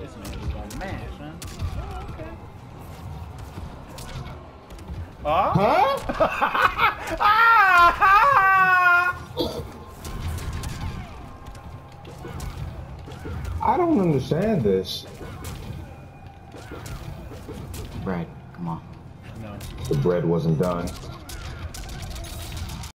This man just gonna mash, huh? Oh, okay. Huh? I don't understand this. Bread, come on. No. The bread wasn't done.